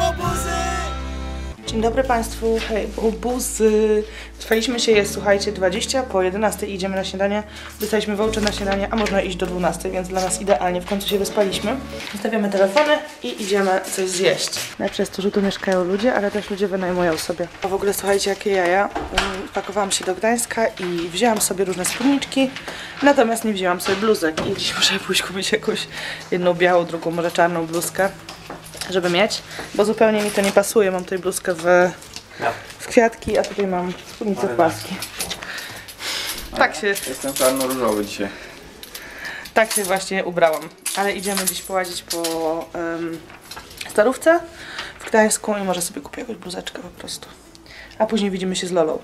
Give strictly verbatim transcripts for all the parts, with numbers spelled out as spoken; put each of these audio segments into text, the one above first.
Dzień dobry Państwu, hej, obuzy. Trwaliśmy się, jest, słuchajcie, dwadzieścia po jedenastej, idziemy na śniadanie. Dostaliśmy voucher na śniadanie, a można iść do dwunastej, więc dla nas idealnie. W końcu się wyspaliśmy. Zostawiamy telefony i idziemy coś zjeść. Najlepsze jest to, że tu mieszkają ludzie, ale też ludzie wynajmują sobie. A w ogóle słuchajcie, jakie jaja. Pakowałam się do Gdańska i wzięłam sobie różne spódniczki, natomiast nie wzięłam sobie bluzek. I dziś muszę pójść kupić jakąś jedną białą, drugą może czarną bluzkę, żeby mieć, bo zupełnie mi to nie pasuje. Mam tutaj bluzkę w, w kwiatki, a tutaj mam spódnicę w paski. Tak się... Jestem czarno-różowy dzisiaj. Tak się właśnie ubrałam. Ale idziemy dziś połazić po um, Starówce w Gdańsku i może sobie kupię jakąś bluzeczkę po prostu. A później widzimy się z Lolą.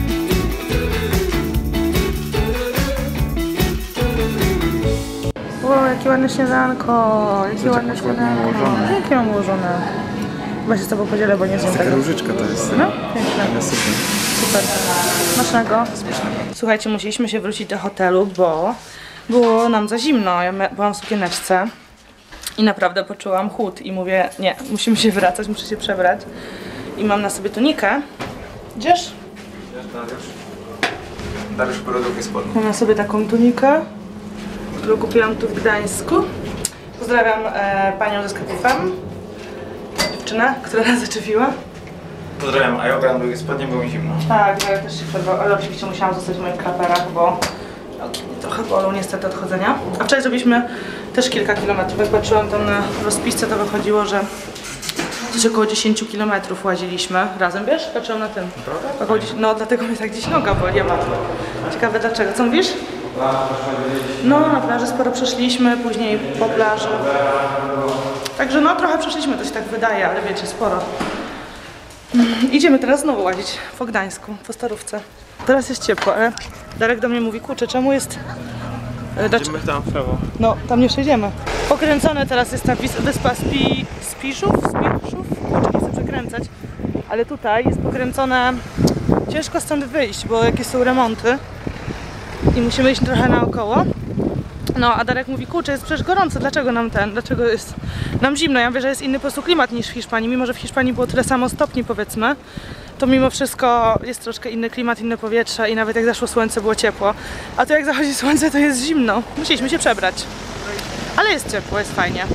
Wow, jakie ładne śniadanko, jakie ładne śniadanko. Jakie mam ułożone? Chyba się z tobą podzielę, bo nie zjem tego. Taka różyczka to jest. No, piękne. Super. Super. Smacznego. Słuchajcie, musieliśmy się wrócić do hotelu, bo było nam za zimno. Ja byłam w sukieneczce i naprawdę poczułam chłód i mówię, nie, musimy się wracać, muszę się przebrać. I mam na sobie tunikę. Idziesz? Dariusz. Dariusz porodówki spodnie. Mam na sobie taką tunikę, którą kupiłam tu w Gdańsku. Pozdrawiam e, panią ze sklepu Fem, dziewczynę, która nas zaczepiła. Pozdrawiam, a ja ubrałem długie spodnie, było mi zimno. Tak, ja też się przerwał, ale oczywiście musiałam zostać w moich klaperach, bo nogi mnie trochę bolą niestety od chodzenia. A wczoraj zrobiliśmy też kilka kilometrów. Jak patrzyłam tam na rozpisce, to wychodziło, że gdzieś około dziesięć kilometrów łaziliśmy razem, wiesz? Patrzyłam na tym. Około dziesięć, no dlatego mnie tak gdzieś noga boli, ja mam. Ciekawe dlaczego. Co mówisz? No, na plaży sporo przeszliśmy, później po plaży. Także no, trochę przeszliśmy, to się tak wydaje, ale wiecie, sporo. Idziemy teraz znowu łazić po Gdańsku, po Starówce. Teraz jest ciepło, ale Darek do mnie mówi, kurczę, czemu jest... Idziemy tam w prawo. No, tam nie przejdziemy. Pokręcone teraz jest ta wyspa Spi... Spiszów? Spiszów? Kurczę, nie chcę przekręcać. Ale tutaj jest pokręcone... Ciężko stąd wyjść, bo jakieś są remonty. I musimy iść trochę naokoło. No, a Darek mówi, kurczę, jest przecież gorąco, dlaczego nam ten, dlaczego jest nam zimno? Ja mówię, że jest inny po prostu klimat niż w Hiszpanii, mimo że w Hiszpanii było tyle samo stopni, powiedzmy, to mimo wszystko jest troszkę inny klimat, inne powietrze i nawet jak zaszło słońce, było ciepło. A tu jak zachodzi słońce, to jest zimno. Musieliśmy się przebrać. Ale jest ciepło, jest fajnie.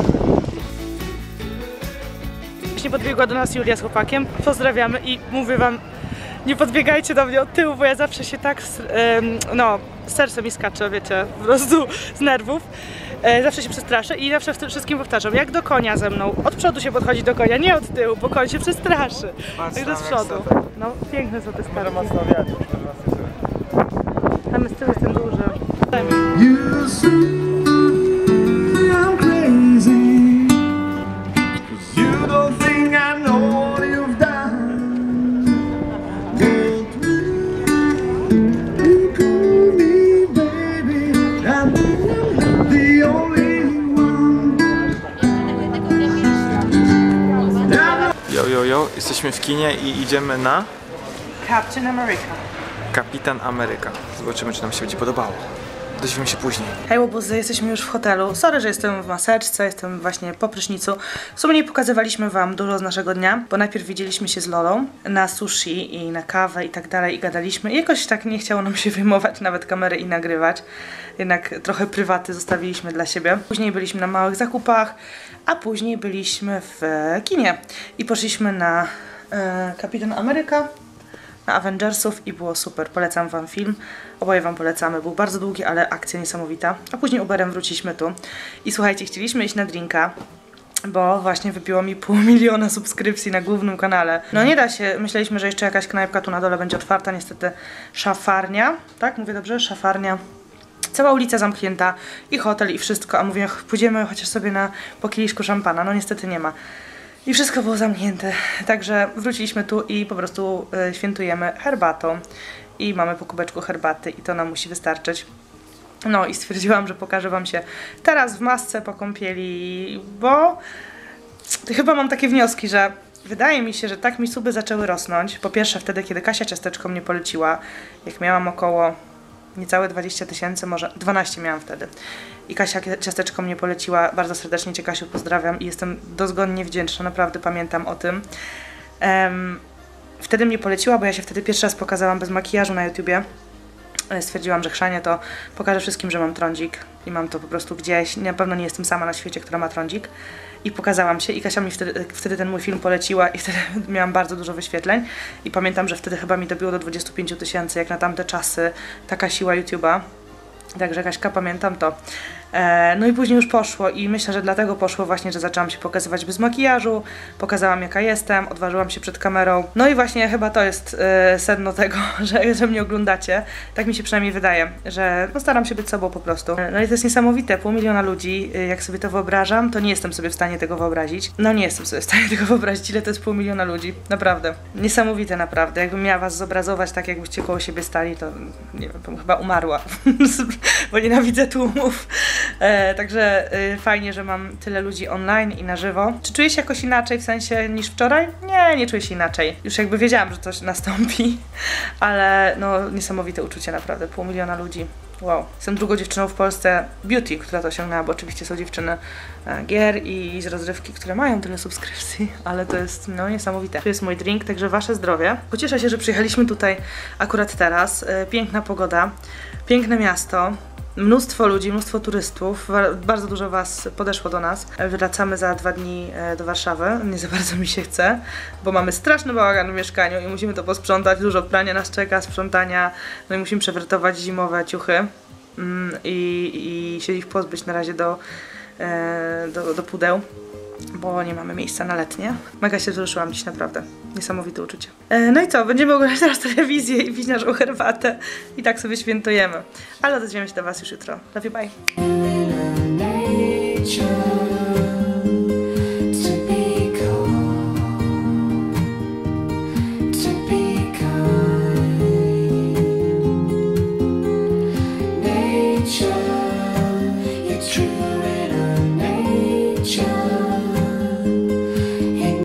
Właśnie podbiegła do nas Julia z chłopakiem, pozdrawiamy i mówię wam, nie podbiegajcie do mnie od tyłu, bo ja zawsze się tak, no, serce mi skacze, wiecie, po prostu z nerwów. Zawsze się przestraszę i zawsze wszystkim powtarzam, jak do konia ze mną. Od przodu się podchodzi do konia, nie od tyłu, bo koń się przestraszy. Także z przodu. No, piękne są te stare. Tam z tyłu jest ten duży. Jo, jo, jo, jesteśmy w kinie i idziemy na... Captain America. Kapitan Ameryka. Zobaczymy, czy nam się będzie podobało. Dowiemy się później. Hej łobuzy, jesteśmy już w hotelu. Sorry, że jestem w maseczce, jestem właśnie po prysznicu. W sumie nie pokazywaliśmy wam dużo z naszego dnia, bo najpierw widzieliśmy się z Lolą na sushi i na kawę i tak dalej i gadaliśmy. I jakoś tak nie chciało nam się wyjmować nawet kamery i nagrywać. Jednak trochę prywaty zostawiliśmy dla siebie. Później byliśmy na małych zakupach, a później byliśmy w kinie. I poszliśmy na e, Kapitan Ameryka, na Avengersów i było super. Polecam wam film. Oboje wam polecamy. Był bardzo długi, ale akcja niesamowita. A później Uberem wróciliśmy tu. I słuchajcie, chcieliśmy iść na drinka, bo właśnie wybiło mi pół miliona subskrypcji na głównym kanale. No nie da się. Myśleliśmy, że jeszcze jakaś knajpka tu na dole będzie otwarta. Niestety szafarnia. Tak? Mówię dobrze? Szafarnia. Cała ulica zamknięta i hotel i wszystko. A mówię, pójdziemy chociaż sobie na po kieliszku szampana. No niestety nie ma. I wszystko było zamknięte, także wróciliśmy tu i po prostu y, świętujemy herbatą i mamy po kubeczku herbaty i to nam musi wystarczyć. No i stwierdziłam, że pokażę wam się teraz w masce po kąpieli, bo chyba mam takie wnioski, że wydaje mi się, że tak mi suby zaczęły rosnąć. Po pierwsze wtedy, kiedy Kasia Ciasteczko mnie poleciła, jak miałam około niecałe dwadzieścia tysięcy, może dwanaście miałam wtedy. I Kasia Ciasteczko mnie poleciła, bardzo serdecznie Cię, Kasiu, pozdrawiam i jestem dozgonnie wdzięczna, naprawdę pamiętam o tym. Um, wtedy mnie poleciła, bo ja się wtedy pierwszy raz pokazałam bez makijażu na YouTubie. Stwierdziłam, że chrzanie to pokażę wszystkim, że mam trądzik i mam to po prostu gdzieś, na pewno nie jestem sama na świecie, która ma trądzik. I pokazałam się i Kasia mi wtedy, wtedy ten mój film poleciła i wtedy miałam bardzo dużo wyświetleń i pamiętam, że wtedy chyba mi dobiło do dwudziestu pięciu tysięcy, jak na tamte czasy, taka siła YouTube'a. Także Kaśka, pamiętam to. E, no i później już poszło i myślę, że dlatego poszło właśnie, że zaczęłam się pokazywać bez makijażu, pokazałam jaka jestem, odważyłam się przed kamerą. No i właśnie chyba to jest e, sedno tego, że, że mnie oglądacie. Tak mi się przynajmniej wydaje, że no, staram się być sobą po prostu. E, no i to jest niesamowite, pół miliona ludzi, e, jak sobie to wyobrażam, to nie jestem sobie w stanie tego wyobrazić. No nie jestem sobie w stanie tego wyobrazić, ile to jest pół miliona ludzi, naprawdę. Niesamowite naprawdę, jakbym miała was zobrazować tak, jakbyście koło siebie stali, to nie wiem, bym chyba umarła, bo nienawidzę tłumów. E, także e, fajnie, że mam tyle ludzi online i na żywo. Czy czuję się jakoś inaczej w sensie niż wczoraj? Nie, nie czuję się inaczej. Już jakby wiedziałam, że coś nastąpi, ale no niesamowite uczucie naprawdę. Pół miliona ludzi. Wow. Jestem drugą dziewczyną w Polsce beauty, która to osiągnęła, bo oczywiście są dziewczyny e, gier i z rozrywki, które mają tyle subskrypcji, ale to jest no niesamowite. Tu jest mój drink, także wasze zdrowie. Pocieszę się, że przyjechaliśmy tutaj akurat teraz. E, piękna pogoda, piękne miasto. Mnóstwo ludzi, mnóstwo turystów, bardzo dużo was podeszło do nas. Wracamy za dwa dni do Warszawy, nie za bardzo mi się chce, bo mamy straszny bałagan w mieszkaniu i musimy to posprzątać, dużo prania nas czeka, sprzątania, no i musimy przewertować zimowe ciuchy i, i się ich pozbyć na razie do, do, do pudeł, bo nie mamy miejsca na letnie. Mega się wzruszyłam dziś, naprawdę. Niesamowite uczucie. E, no i co? Będziemy oglądać teraz telewizję i pić naszą herbatę i tak sobie świętujemy. Ale odezwiemy się do was już jutro. Love you, bye!